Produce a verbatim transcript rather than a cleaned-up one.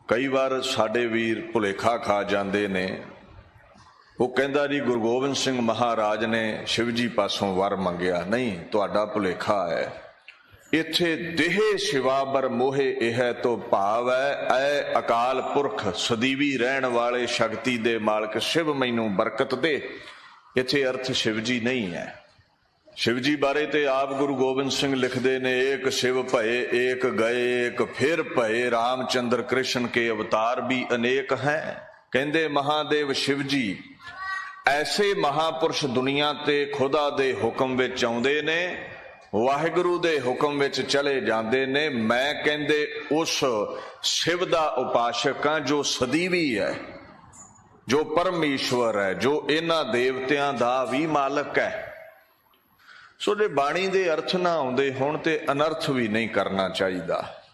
कई बार साडे वीर भुलेखा खा जाते ने। वो कहता जी गुरु गोबिंद सिंह महाराज ने शिव जी पासों वर मंगया, नहीं, तुहाडा भुलेखा है। इत्थे देहे शिवाबर मोहे यह तो भाव है, ऐ अकाल पुरख सदीवी रहन वाले शक्ति दे मालक शिव मैनू बरकत दे। इत्थे अर्थ शिव जी नहीं है। शिव जी बारे ते आप गुरु गोबिंद सिंह लिखते ने, एक शिव भये एक गए एक फिर भये, रामचंद्र कृष्ण के अवतार भी अनेक हैं। कहंदे महादेव शिव जी ऐसे महापुरुष दुनिया ते खुदा दे हुक्म विच आउंदे ने, वाहिगुरु दे हुक्म विच चले जांदे ने। मैं कहंदे उस शिव दा उपासक हां जो सदीवी है, जो परमेश्वर है, जो इन्हां देवतियां दा भी मालक है। सो जे बाणी दे अर्थ ना आउंदे होण ते अनर्थ भी नहीं करना चाहिदा।